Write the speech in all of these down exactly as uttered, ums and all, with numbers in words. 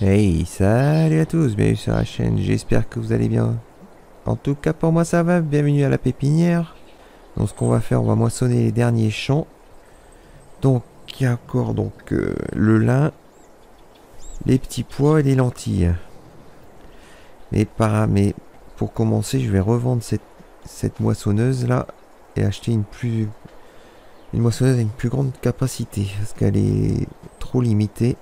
Hey, salut à tous, bienvenue sur la chaîne, j'espère que vous allez bien. En tout cas pour moi ça va, bienvenue à la pépinière. Donc ce qu'on va faire, on va moissonner les derniers champs. Donc il y a encore donc euh, le lin, les petits pois et les lentilles. Mais, par, mais pour commencer, je vais revendre cette, cette moissonneuse là et acheter une plus une moissonneuse avec une plus grande capacité parce qu'elle est trop limitée.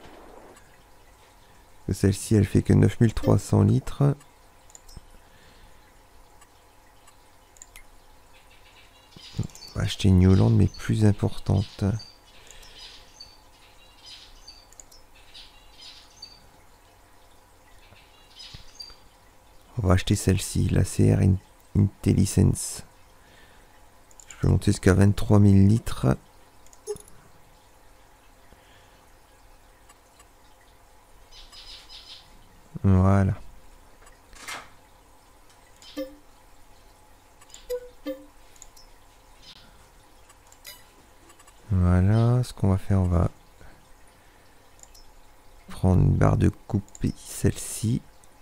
Celle-ci elle fait que neuf mille trois cents litres. On va acheter une New Holland mais plus importante. On va acheter celle-ci, la C R IntelliSense. Je peux monter jusqu'à vingt-trois mille litres. Voilà. Voilà, ce qu'on va faire, on va prendre une barre de coupe, celle-ci.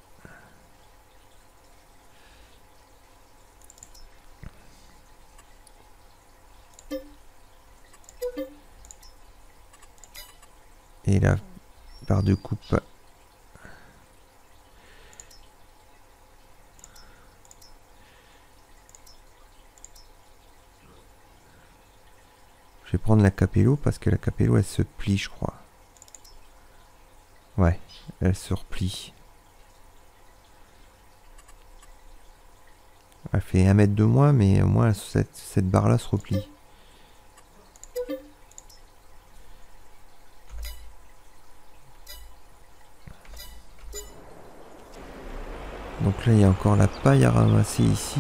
Et la barre de coupe. Je vais prendre la Capello parce que la Capello elle se plie, je crois. Ouais, elle se replie. Elle fait un mètre de moins, mais au moins cette, cette barre là se replie. Donc là il y a encore la paille à ramasser ici.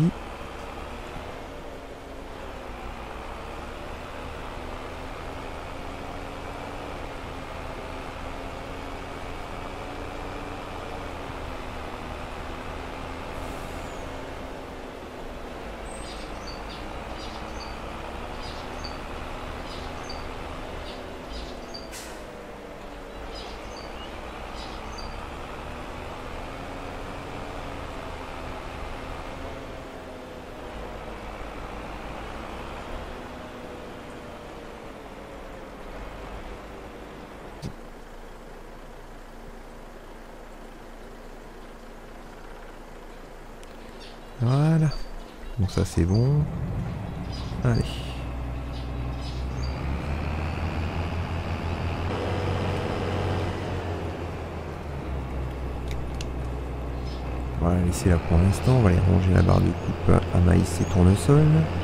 Voilà. Donc ça c'est bon. Allez. On va la laisser là pour l'instant. On va aller ranger la barre de coupe à maïs et tournesol.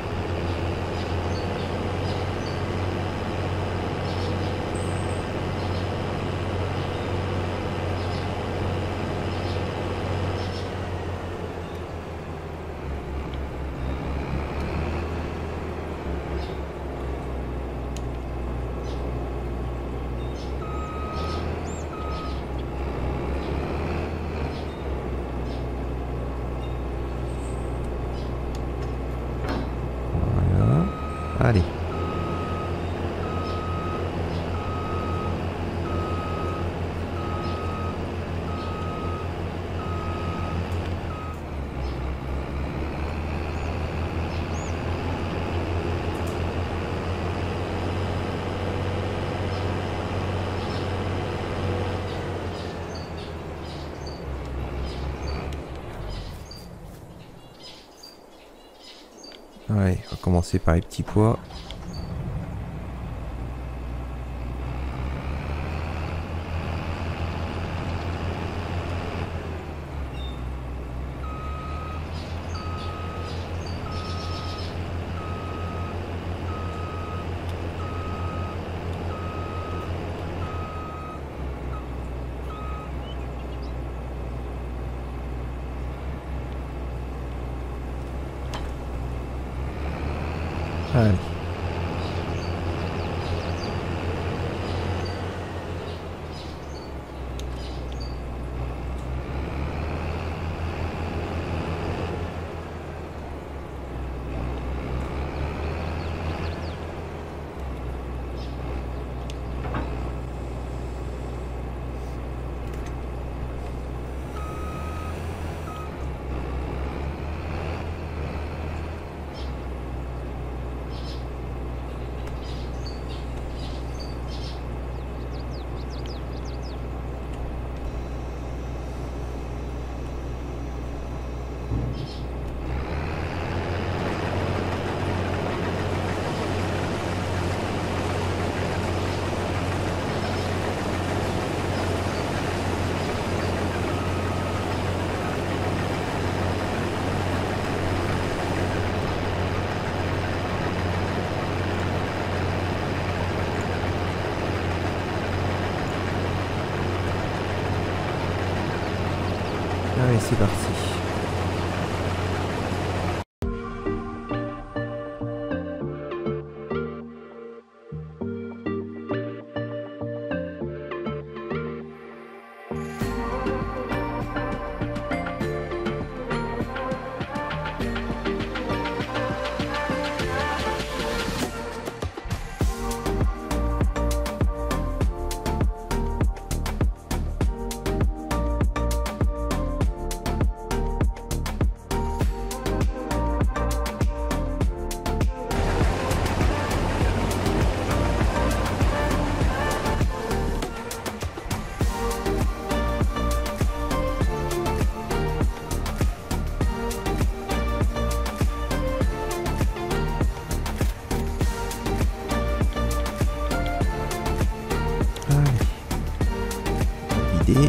Allez. Ouais, on va commencer par les petits pois. Allez. c'est parti. Idée.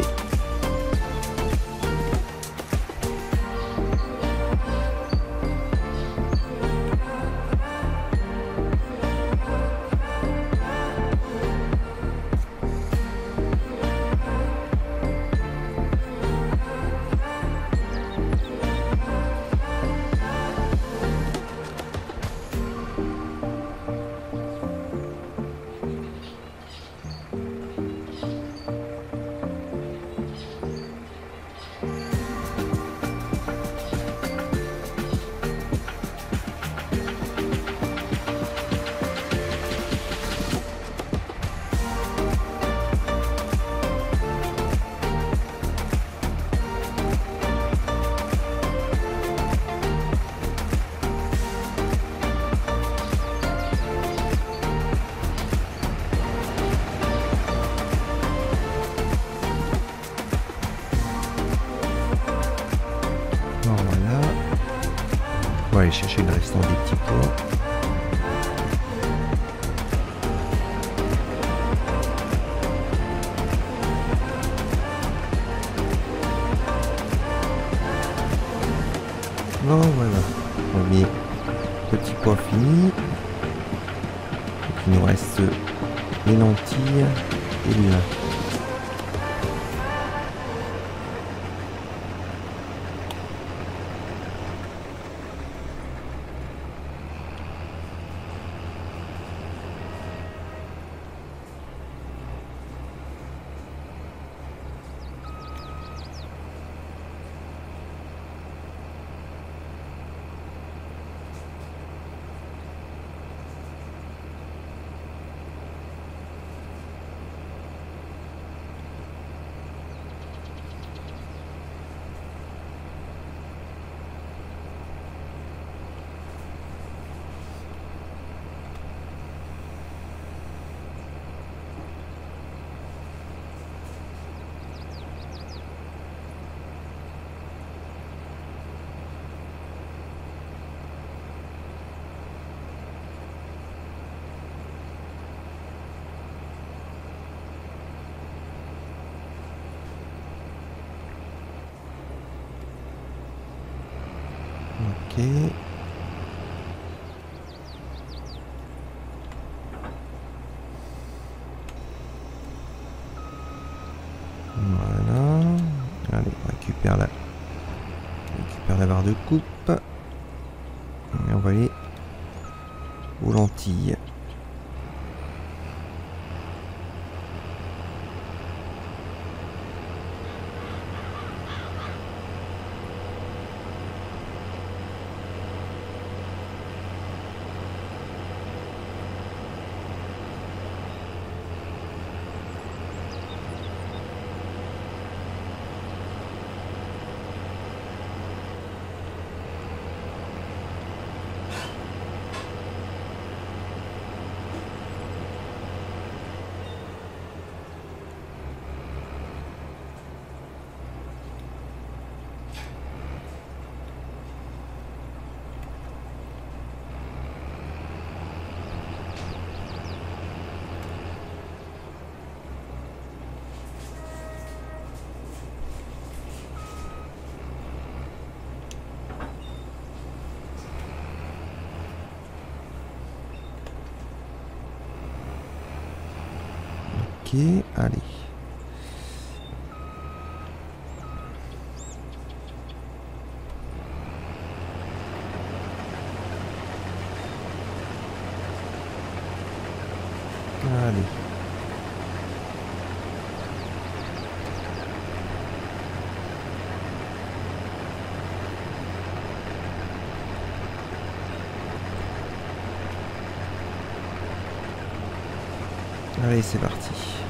Voilà. On va aller chercher le restant des petits pois. Oh voilà. Premier petit pois fini. Donc, il nous reste les lentilles et le lin. Ok. Voilà. Allez, on récupère la, on récupère la barre de coupe. Et on va aller aux lentilles. Ok, allez. Allez. Allez, c'est parti.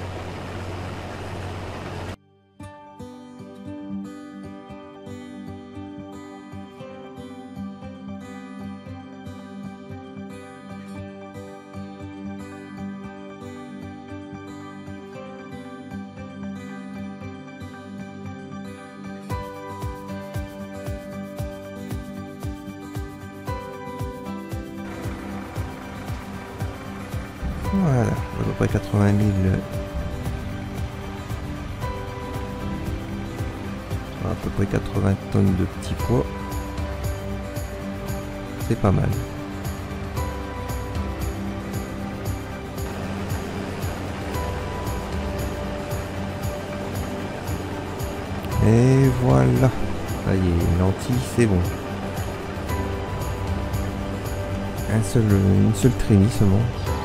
Voilà, à peu près quatre-vingt mille. À peu près quatre-vingts tonnes de petits pois. C'est pas mal. Et voilà. Ça y est, lentilles, c'est bon. Un seul, une seule trémie seulement.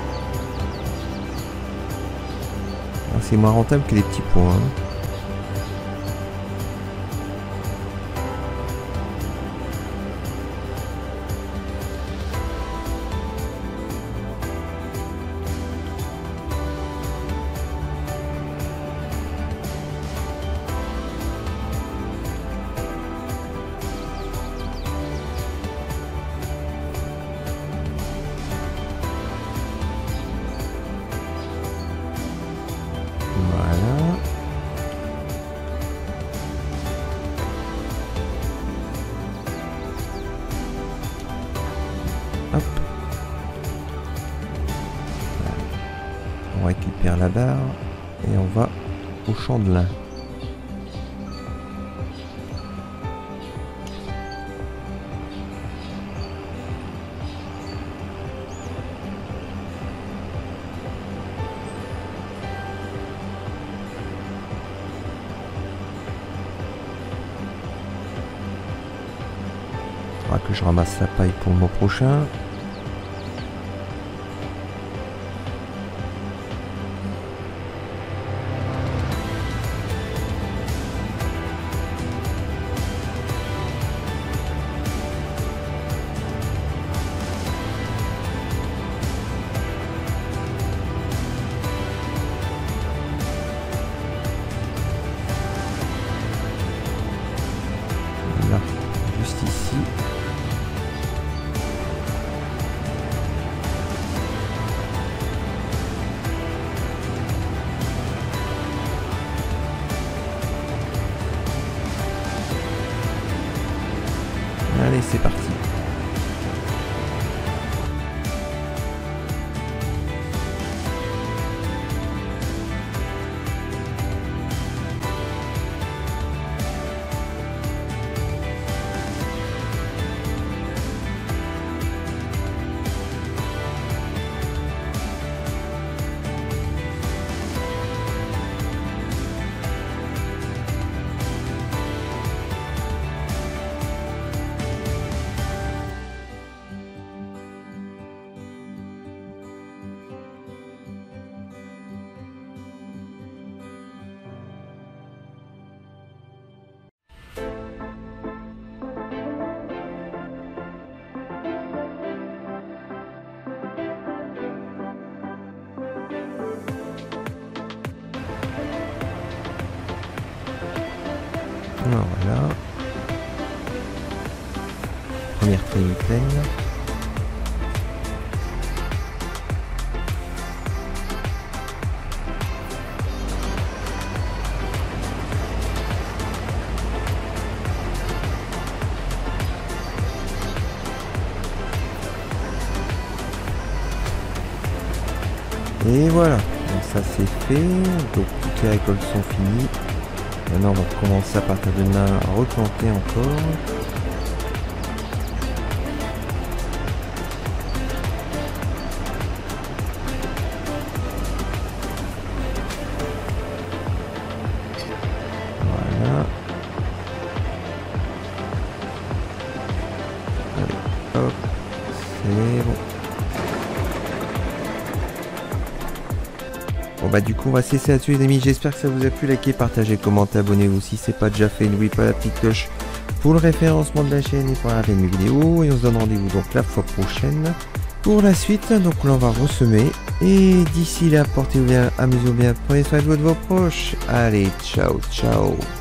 C'est moins rentable que les petits pois. Hein. Hop. On récupère la barre et on va au champ de lin. Il faudra que je ramasse la paille pour le mois prochain. Là, juste ici. Allez, c'est parti. Alors voilà. Première trémie pleine. Et voilà, donc ça c'est fait, donc toutes les récoltes sont finies. Maintenant on va commencer à partir de là à replanter encore. Voilà. Allez, hop, c'est bon. Bon bah du coup on va se laisser là-dessus les amis, j'espère que ça vous a plu, likez, partagez, commentez, abonnez-vous si c'est pas déjà fait, n'oubliez pas la petite cloche pour le référencement de la chaîne et pour la fin de mes vidéos, et on se donne rendez-vous donc la fois prochaine pour la suite. Donc là on va ressemer, et d'ici là portez-vous bien, amusez-vous bien, prenez soin de vous et de vos proches, allez ciao ciao.